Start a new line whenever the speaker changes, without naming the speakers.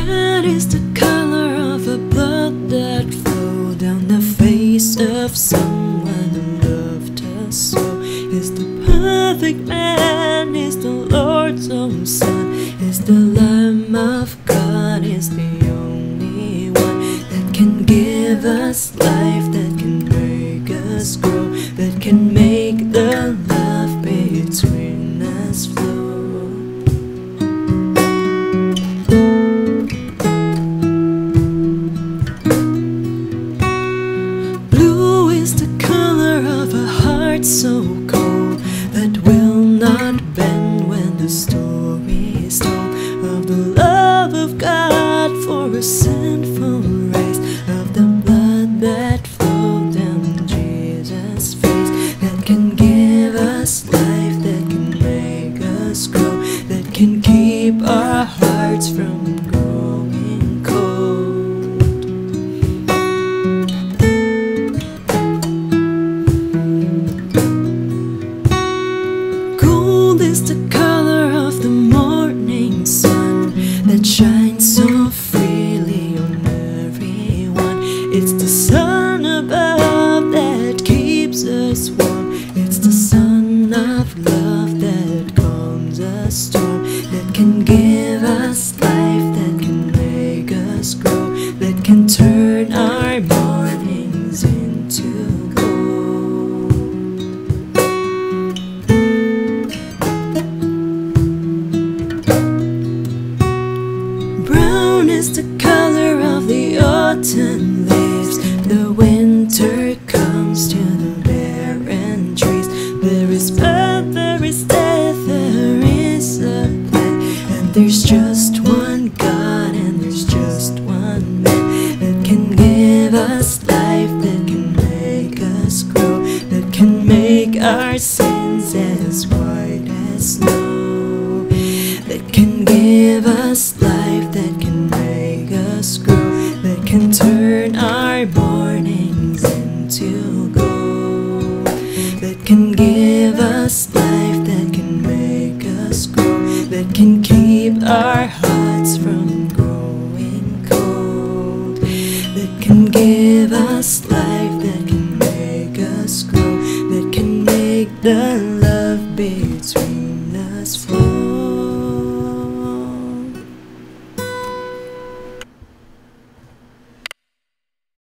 Red is the color of a blood that flowed down the face of someone who loved us so. Is the perfect man, is the Lord's own Son, is the Lamb of God, is the only one that can give us life, that can make us grow, that can make the love between us flow. Blue is the color of a heart so cold that will not bend when the story is told of the love of God for a sinful race, of the blood that flowed down Jesus' face, that can give us life, that can make us grow, that can keep our hearts from growing cold. Gold is the color of the morning sun that shines so freely on everyone. It's the sun above that keeps us warm. It's the sun of love that calms a storm, that can give us life, that can make us grow, that can turn our mornings into gold. Brown is the color of the autumn